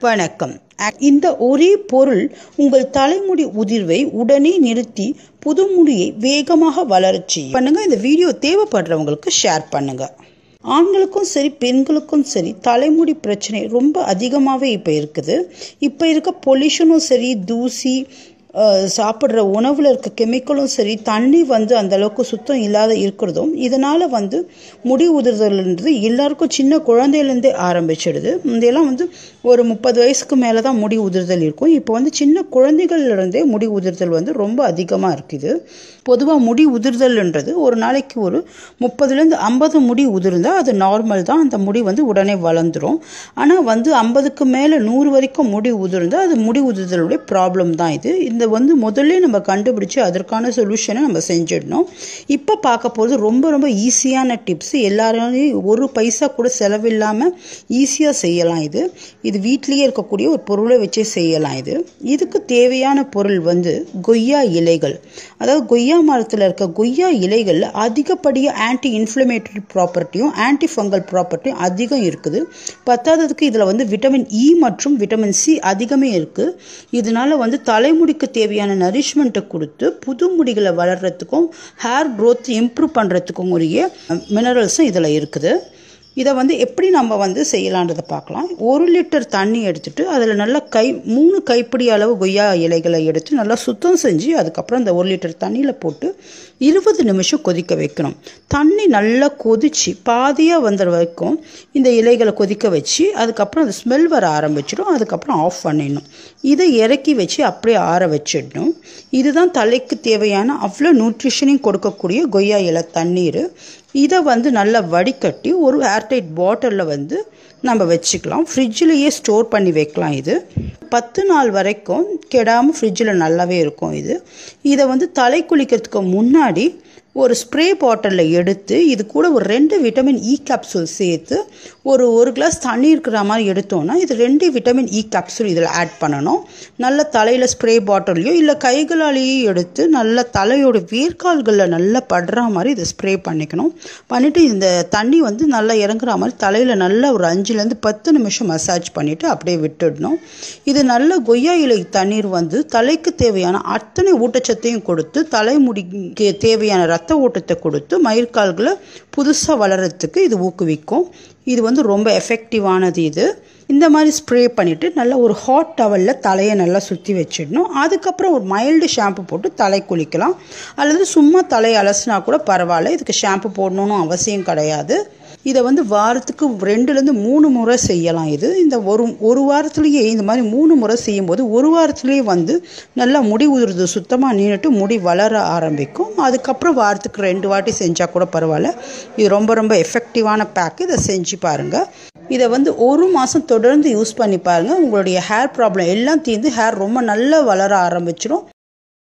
வணக்கம். இந்த ஒரே பொருள் உங்கள் தலைமுடி உதிர்வை உடனே நிறுத்தி புது முடியை வேகமாக வளர்ச்சி பண்ணுங்க. இந்த வீடியோ தேவைப்படுறவங்களுக்கு ஷேர் பண்ணுங்க. ஆண்களுக்கும் சரி பெண்களுக்கும் சரி தலைமுடி பிரச்சனை ரொம்ப அதிகமாகவே இப்போ இருக்குது. இப்போ இருக்க பொல்யூஷனும் சரி, தூசி, சாப்பிட்ற உணவில் இருக்க கெமிக்கலும் சரி, தண்ணி அந்த அளவுக்கு சுத்தம் இல்லாத இருக்கிறதும் இதனால் முடி உதிர்தல்ன்றது எல்லாருக்கும் சின்ன குழந்தையிலேருந்தே ஆரம்பிச்சிடுது. இதெல்லாம் ஒரு 30 வயசுக்கு மேலே தான் முடி உதிர்தல் இருக்கும். இப்போ சின்ன குழந்தைகள்லேருந்தே முடி உதிர்தல் ரொம்ப அதிகமாக இருக்குது. பொதுவாக முடி உதிர்தல்ன்றது ஒரு நாளைக்கு ஒரு 30லேருந்து 50 முடி உதிர்ந்தால் அது நார்மல் தான். அந்த முடி உடனே வளர்ந்துடும். ஆனால் 50க்கு மேலே 100 வரைக்கும் முடி உதிர்ந்தால் அது முடி உதிர்தலுடைய ப்ராப்ளம் தான். இந்த முதல்ல நம்ம கண்டுபிடிச்சு அதற்கான சொல்யூஷனை நம்ம செஞ்சிடணும். இப்போ பார்க்க போகிறது ரொம்ப ஈஸியான டிப்ஸ். எல்லாரையும் ஒரு பைசா கூட செலவில்லாமல் ஈஸியாக செய்யலாம். இது வீட்லேயே இருக்கக்கூடிய ஒரு பொருளை வச்சே செய்யலாம். இதுக்கு தேவையான பொருள் கொய்யா இலைகள். அதாவது கொய்யா மரத்தில் இருக்க கொய்யா இலைகள் அதிகப்படியாக ஆன்டி இன்ஃப்ளமேட்டரி ப்ராப்பர்ட்டியும் ஆன்டி ஃபங்கல் ப்ராப்பர்ட்டியும் அதிகம் இருக்குது. பத்தாததுக்கு இதில் விட்டமின் இ மற்றும் விட்டமின் சி அதிகமே இருக்குது. இதனால தலைமுடிக்கு தேவையான நரிஷ்மெண்ட்டை கொடுத்து புது முடிகளை வளர்கிறதுக்கும் ஹேர் க்ரோத் இம்ப்ரூவ் பண்ணுறதுக்கும் உரிய மினரல்ஸும் இதில் இருக்குது. இதை எப்படி நம்ம செய்யலான்றதை பார்க்கலாம். 1 லிட்டர் தண்ணி எடுத்துட்டு அதில் நல்லா 3 கைப்பிடி அளவு கொய்யா இலைகளை எடுத்து நல்லா சுத்தம் செஞ்சு அதுக்கப்புறம் அந்த 1 லிட்டர் தண்ணியில் போட்டு 20 நிமிஷம் கொதிக்க வைக்கணும். தண்ணி நல்லா கொதிச்சு பாதியாக வந்த வரைக்கும் இந்த இலைகளை கொதிக்க வச்சு அதுக்கப்புறம் அது ஸ்மெல் வர ஆரம்பிச்சிடும். அதுக்கப்புறம் ஆஃப் பண்ணிடணும். இதை இறக்கி வச்சு அப்படியே ஆற வச்சிடணும். இதுதான் தலைக்கு தேவையான அவ்வளோ நியூட்ரிஷனையும் கொடுக்கக்கூடிய கொய்யா இலை தண்ணீர். இதை நல்லா வடிகட்டி ஒரு ஏர்டைட் பாட்டிலில் நம்ம வச்சுக்கலாம். ஃப்ரிட்ஜிலேயே ஸ்டோர் பண்ணி வைக்கலாம். இது 10 நாள் வரைக்கும் கெடாமல் ஃப்ரிட்ஜில் நல்லாவே இருக்கும். இதை தலை குளிக்கிறதுக்கு முன்னாடி ஒரு ஸ்ப்ரே பாட்டிலில் எடுத்து இது கூட ஒரு 2 விட்டமின் இ கேப்சூல் சேர்த்து ஒரு கிளாஸ் தண்ணி இருக்கிற மாதிரி எடுத்தோன்னா இது 2 விட்டமின் இ கேப்சூல் இதில் ஆட் பண்ணணும். நல்ல தலையில் ஸ்ப்ரே பாட்டிலையோ இல்லை கைகளாலேயே எடுத்து நல்ல தலையோட வேர்க்கால்களில் நல்லா படுற மாதிரி இதை ஸ்ப்ரே பண்ணிக்கணும். பண்ணிவிட்டு இந்த தண்ணி நல்லா இறங்குற மாதிரி தலையில் நல்லா ஒரு 5லேருந்து 10 நிமிஷம் மசாஜ் பண்ணிவிட்டு அப்படியே விட்டுடணும். இது நல்ல கொய்யா இலை தண்ணீர் தலைக்கு தேவையான அத்தனை ஊட்டச்சத்தையும் கொடுத்து தலைமுடிக்கு தேவையான ரத்த ஓட்டத்தை கொடுத்து மயிர்கால்களை புதுசாக வளர்கிறதுக்கு இது ஊக்குவிக்கும். இது ரொம்ப எஃபெக்டிவானது. இந்த மாதிரி ஸ்ப்ரே பண்ணிவிட்டு நல்லா ஒரு ஹாட் டவலில் தலையை நல்லா சுற்றி வச்சிடணும். அதுக்கப்புறம் ஒரு மைல்டு ஷாம்பு போட்டு தலை குளிக்கலாம். அல்லது சும்மா தலையை அலசினா கூட பரவாயில்ல. இதுக்கு ஷாம்பு போடணும்னு அவசியம் கிடையாது. இதை வாரத்துக்கு 2லேருந்து 3 முறை செய்யலாம். இந்த ஒரு வாரத்துலேயே இந்த மாதிரி 3 முறை செய்யும்போது ஒரு வாரத்துலேயே நல்லா முடி உதிர்து சுத்தமாக நின்றுட்டு முடி வளர ஆரம்பிக்கும். அதுக்கப்புறம் வாரத்துக்கு 2 வாட்டி செஞ்சால் கூட பரவாயில்ல. இது ரொம்ப எஃபெக்டிவான பேக்கு. இதை செஞ்சு பாருங்கள். இதை 1 மாதம் தொடர்ந்து யூஸ் பண்ணி பாருங்கள். உங்களுடைய ஹேர் ப்ராப்ளம் எல்லாம் தீர்ந்து ஹேர் ரொம்ப நல்லா வளர ஆரம்பிச்சிடும்.